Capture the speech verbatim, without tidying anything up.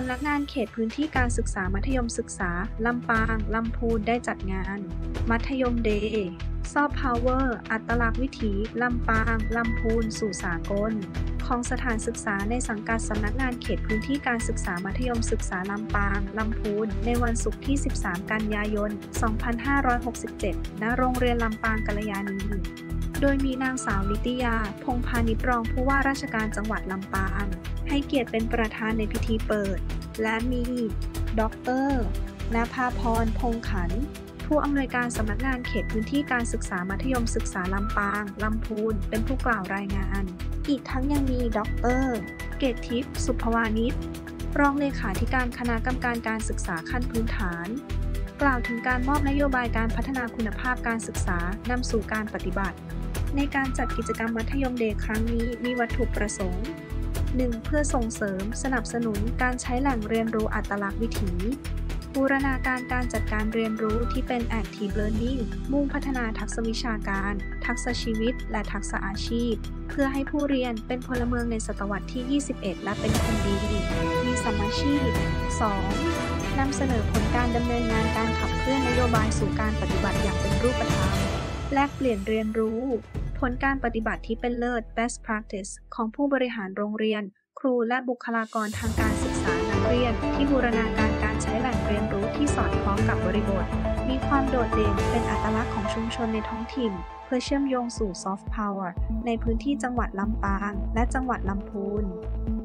ำนักงานเขตพื้นที่การศึกษามัธยมศึกษาลำปางลำพูนได้จัดงานมัธยมเดย์ซอฟต์พาวเวอร์อัตลักษณ์วิถีลำปางลำพูนสู่สากลของสถานศึกษาในสังกัดสำนักงานเขตพื้นที่การศึกษามัธยมศึกษาลำปางลำพูนในวันศุกร์ที่สิบสามกันยายนสองพันห้าร้อยหกสิบเจ็ดณโรงเรียนลำปางกัลยาณีโดยมีนางสาวนิติยาพงษ์พานิชรองผู้ว่าราชการจังหวัดลำปางให้เกียรติเป็นประธานในพิธีเปิดและมีดร.ณภาพรพงษ์ขันธ์ผู้อำนวยการสำนักงานเขตพื้นที่การศึกษามัธยมศึกษาลำปางลำพูนเป็นผู้กล่าวรายงานอีกทั้งยังมีดร.เกตทิพย์สุภวานิชรองเลขาธิการคณะกรรมการการศึกษาขั้นพื้นฐานกล่าวถึงการมอบนโยบายการพัฒนาคุณภาพการศึกษานำสู่การปฏิบัติในการจัดกิจกรรมมัธยมเดย์ครั้งนี้มีวัตถุประสงค์ หนึ่ง เพื่อส่งเสริมสนับสนุนการใช้แหล่งเรียนรู้อัตลักษณ์วิถีบูรณาการการจัดการเรียนรู้ที่เป็น Active Learning มุ่งพัฒนาทักษะวิชาการทักษะชีวิตและทักษะอาชีพเพื่อให้ผู้เรียนเป็นพลเมืองในศตวรรษที่ ยี่สิบเอ็ด และเป็นคนดีมีสัมมาชีพ สอง นำเสนอผลการดำเนินงานการขับเคลื่อนนโยบายสู่การปฏิบัติอย่างเป็นรูปธรรมแลกเปลี่ยนเรียนรู้ผลการปฏิบัติที่เป็นเลิศ Best Practice ของผู้บริหารโรงเรียนครูและบุคลากรทางการศึกษานักเรียนที่บูรณาการการใช้แหล่งเรียนรู้ที่สอดคล้องกับบริบทมีความโดดเด่นเป็นอัตลักษณ์ของชุมชนในท้องถิ่นเพื่อเชื่อมโยงสู่ Soft Power ในพื้นที่จังหวัดลำปางและจังหวัดลำพูน